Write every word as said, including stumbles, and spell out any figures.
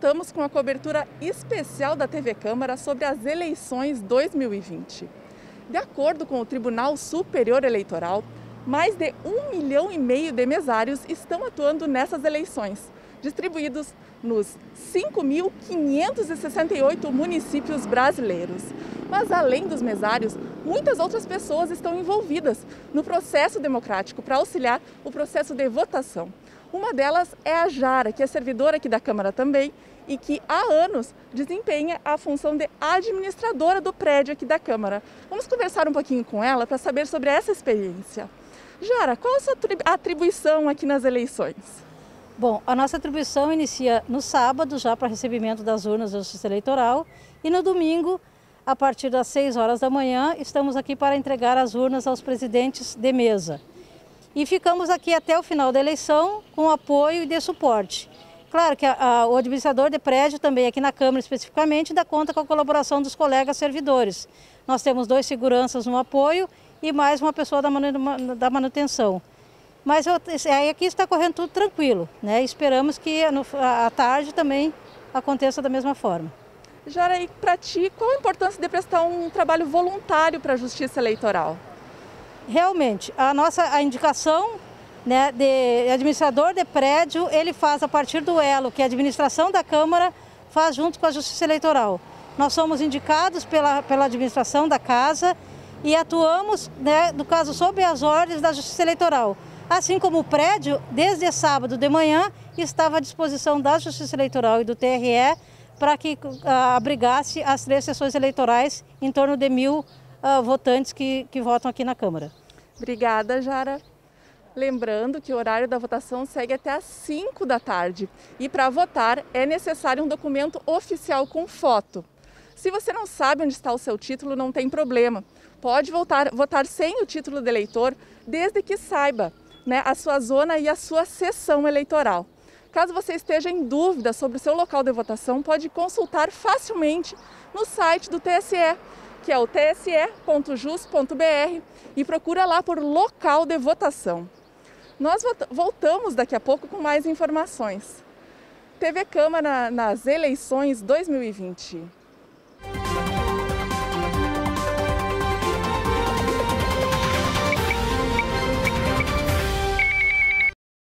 voltamos com a cobertura especial da T V Câmara sobre as eleições dois mil e vinte. De acordo com o Tribunal Superior Eleitoral, mais de um milhão e meio de mesários estão atuando nessas eleições, distribuídos nos cinco mil quinhentos e sessenta e oito municípios brasileiros. Mas além dos mesários, muitas outras pessoas estão envolvidas no processo democrático para auxiliar o processo de votação. Uma delas é a Jara, que é servidora aqui da Câmara também e que há anos desempenha a função de administradora do prédio aqui da Câmara. Vamos conversar um pouquinho com ela para saber sobre essa experiência. Jara, qual a sua atribuição aqui nas eleições? Bom, a nossa atribuição inicia no sábado, já para recebimento das urnas da Justiça Eleitoral, e no domingo, a partir das seis horas da manhã, estamos aqui para entregar as urnas aos presidentes de mesa. E ficamos aqui até o final da eleição com apoio e de suporte. Claro que a, a, o administrador de prédio, também aqui na Câmara especificamente, dá conta com a colaboração dos colegas servidores. Nós temos dois seguranças no apoio e mais uma pessoa da, manu, da manutenção. Mas eu, aqui está correndo tudo tranquilo, né? Esperamos que no, à tarde também aconteça da mesma forma. Jara, e para ti, qual a importância de prestar um trabalho voluntário para a Justiça Eleitoral? Realmente, a nossa a indicação, né, de administrador de prédio, ele faz a partir do elo que a administração da Câmara faz junto com a Justiça Eleitoral. Nós somos indicados pela, pela administração da casa e atuamos, né, no caso, sob as ordens da Justiça Eleitoral. Assim como o prédio, desde sábado de manhã, estava à disposição da Justiça Eleitoral e do T R E para que uh, abrigasse as três sessões eleitorais em torno de mil Uh, votantes que, que votam aqui na Câmara. Obrigada, Jara. Lembrando que o horário da votação segue até às cinco da tarde e para votar é necessário um documento oficial com foto. Se você não sabe onde está o seu título, não tem problema. Pode votar, votar sem o título de eleitor, desde que saiba, né, a sua zona e a sua sessão eleitoral. Caso você esteja em dúvida sobre o seu local de votação, pode consultar facilmente no site do T S E, que é o t s e ponto jus ponto b r, e procura lá por local de votação. Nós voltamos daqui a pouco com mais informações. T V Câmara nas eleições dois mil e vinte.